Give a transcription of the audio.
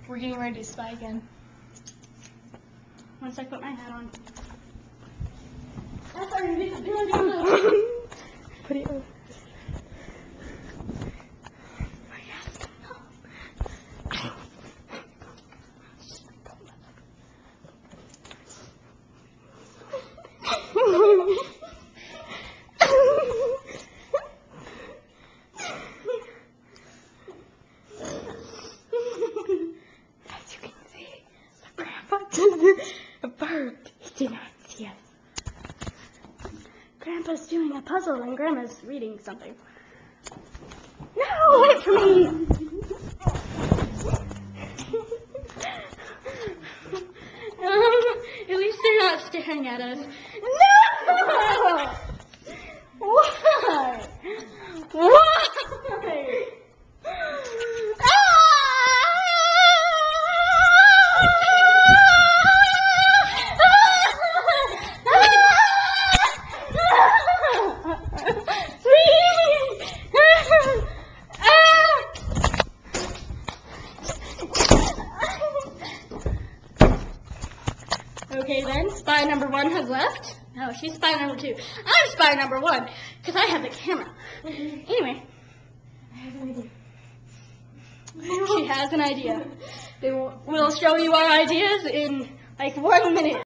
We're getting ready to spy again. Once I put my hat on. Put it on. As you can see, the grandpa just burped. He did not see us. Grandpa's doing a puzzle and Grandma's reading something. No, wait for me! At least they're not staring at us. No! Why? Why? Okay then, spy number 1 has left. No, she's spy number 2. I'm spy number 1, because I have the camera. Anyway. I have an idea. She has an idea. We'll show you our ideas in like 1 minute.